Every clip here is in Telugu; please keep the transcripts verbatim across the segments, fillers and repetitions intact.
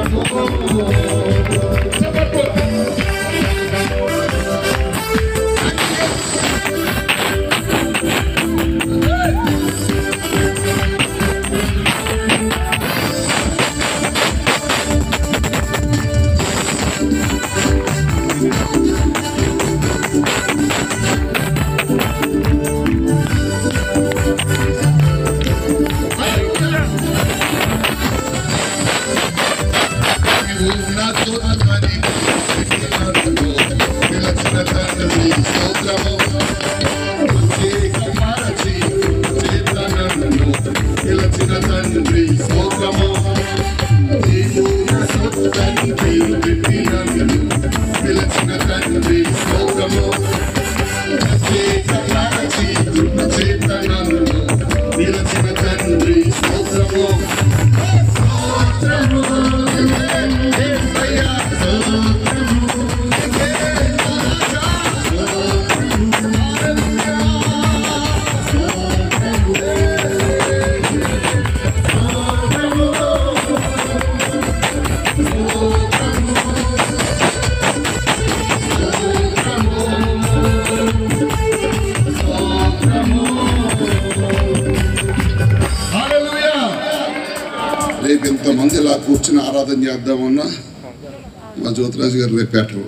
రేపు ఇంతమంది ఇలా కూర్చుని ఆరాధన చేద్దామన్నా మా జ్యోతిరాజు గారు రేపు పెట్టరు.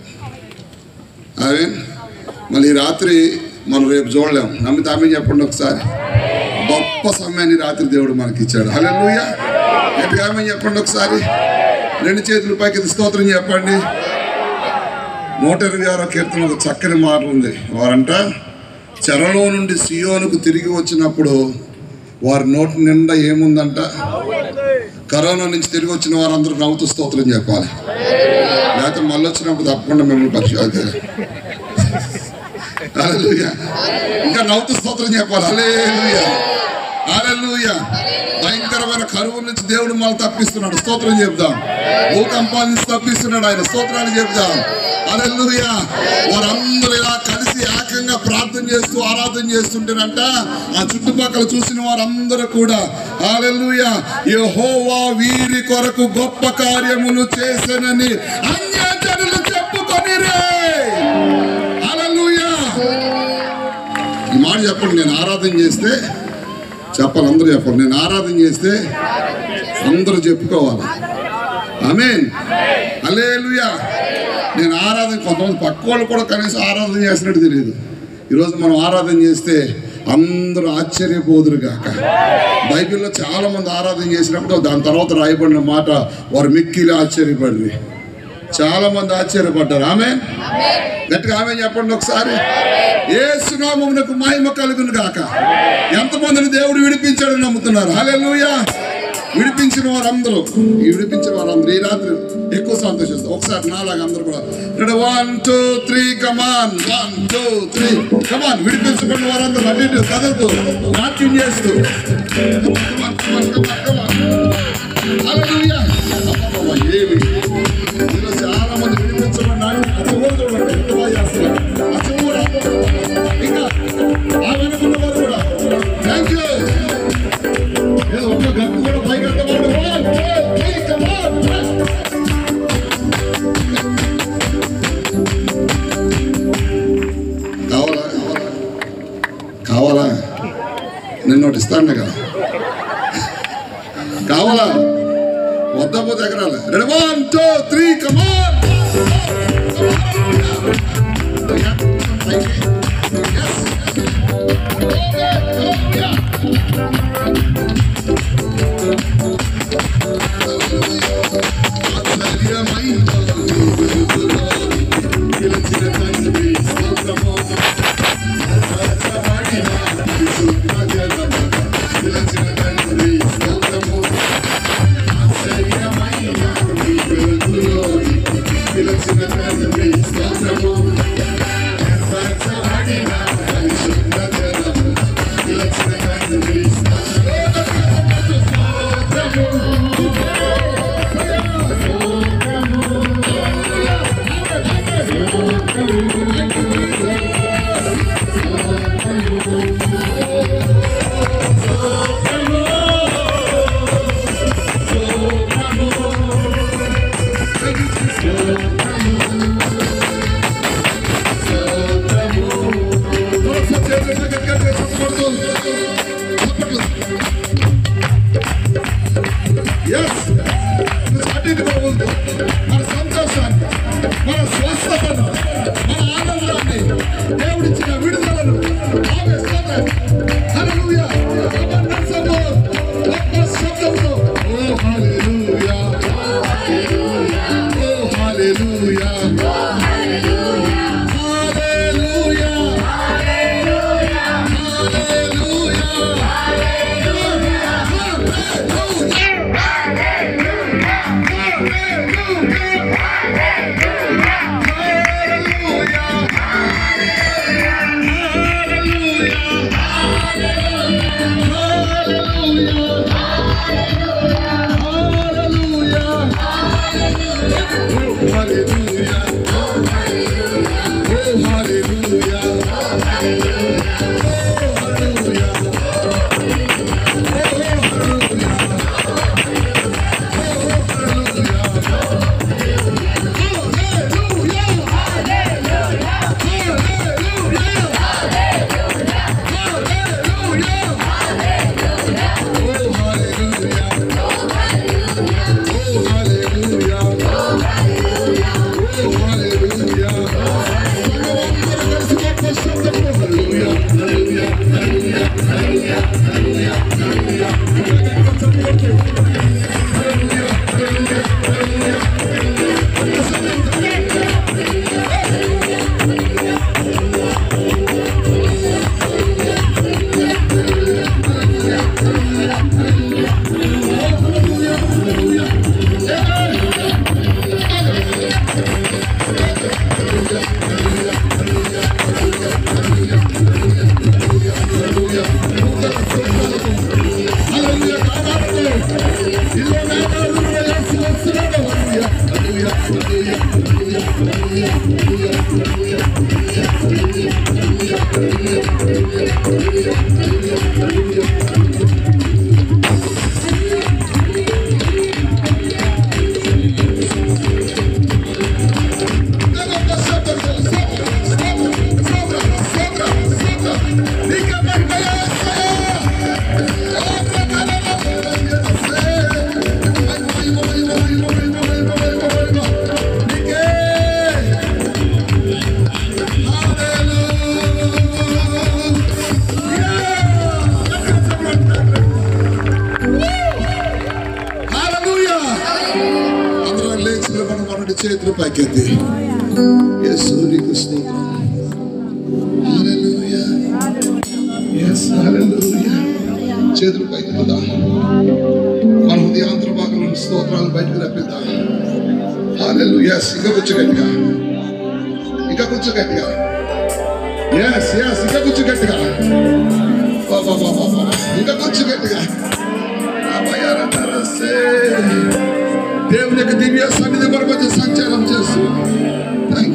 అదే మళ్ళీ రాత్రి మనం రేపు చూడలేము. నమ్మితే ఆమె చెప్పండి ఒకసారి. గొప్ప సమయాన్ని రాత్రి దేవుడు మనకి ఇచ్చాడు. హల్లెలూయా. రేపు ఆమె చెప్పండి ఒకసారి. రెండు చేతుల పైకి స్తోత్రం చెప్పండి. నూట ఇరవై ఆరో కీర్తన ఒక చక్కని మాట ఉంది. వారంట చెరలో నుండి సియోనుకు తిరిగి వచ్చినప్పుడు వారి నోటి నిండా ఏముందంట? కరోనా నుంచి తిరిగి వచ్చిన వారందరూ నవ్వుతూ స్తోత్రం చెప్పాలి. లేకపోతే మళ్ళీ వచ్చినప్పుడు తప్పకుండా మిమ్మల్ని పరిశోధన. హల్లెలూయా. ఇంకా నవ్వుతూ స్తోత్రం చెప్పాలి. హల్లెలూయా, హల్లెలూయా. భయంకరమైన కరువు నుంచి దేవుడు మళ్ళీ తప్పిస్తున్నాడు. స్తోత్రం చెప్దాం. భూకంపాల నుంచి తప్పిస్తున్నాడు ఆయన. స్తోత్రాలు చెప్దాం. హల్లెలూయా. వారందరూ ఇలా కలిసి ఏకంగా ప్రార్థన చేస్తూ ఆరాధన చేస్తుంటేనంట ఆ చుట్టుపక్కల చూసిన వారందరూ కూడా హల్లెలూయా యెహోవా వీరి కొరకు గొప్ప కార్యములు చేసెనని అన్యజనులు చెప్పుకొనిరే. హల్లెలూయా. ఈ మాట చెప్పండి. నేను ఆరాధన చేస్తే చెప్పాలి. అందరూ చెప్పాలి. నేను ఆరాధన చేస్తే అందరూ చెప్పుకోవాలి. ఆమేన్. హల్లెలూయా. నేను ఆరాధన కొంతమంది పక్క వాళ్ళు కూడా కనీసం ఆరాధన చేసినట్టు తెలియదు. ఈరోజు మనం ఆరాధన చేస్తే అందరూ ఆశ్చర్యపోదురు గాక. బైబిల్లో చాలా మంది ఆరాధన చేసినప్పుడు దాని తర్వాత రాయబడిన మాట వారు మిక్కిలి ఆశ్చర్యపడి చాలా మంది ఆశ్చర్యపడ్డారు. ఆమేన్. గట్టిగా ఆమేన్ చెప్పండి ఒకసారి. యేసు నామమునకు మహిమ కలుగును గాక. ఎంతమందిని దేవుడు విడిపించాడని నమ్ముతున్నారు? హల్లెలూయా. విడిపించిన వారందరూ ఈ విడిపించిన వారందరూ ఈ రాత్రి ఎక్కువ సంతోషిస్తారు. ఒకసారి నాలాగా అందరూ కూడా one two three come on, one two three come on. విడిపించబడిన వారందరూ అటు కదులుతూ నాట్యం చేస్తూ ఏమి చాలా మంది విడిపించబడినారు. చూడండి ఎంత బాగా చేస్తున్నారు. ఇంకా ఆ వెనుకున్న వారు కూడా థ్యాంక్ యూ. ఏదో ఒక్క గంట కూడా పైకి కావాలా కావాలా నిన్న ఒకటి ఇస్తాను కదా. కావాలా వద్దా పోతే ఎకరాలి. Ready one two three come on. మన సంతోషాన్ని, మన స్వస్థతను, మన ఆనందాన్ని, దేవుడిచ్చిన విడుదలను ఆవేశంతో హల్లెలూయా అబద్ధంతో ఒక్క శబ్దంతో ఓ హల్లెలూయా ఓ హల్లెలూయా హల్లెలూయా చేతులు పైకెత్తి యేసు నీకు స్తోత్రం హల్లెలూయా yes హల్లెలూయా చేతులు పైకెత్తుదాం మన హృదయాంతర భాగంలో స్తోత్రాలు బయటకు రప్పిద్దాం హల్లెలూయా ఇంకా కొంచెం గట్టిగా ఇంకా కొంచెం గట్టిగా yes yes ఇంకా కొంచెం గట్టిగా బాబా బాబా ఇంకా కొంచెం గట్టిగా అబయార తరసే దేవుని యొక్క దివ్య సన్నిధి కొరకు సంచారం చేస్తూ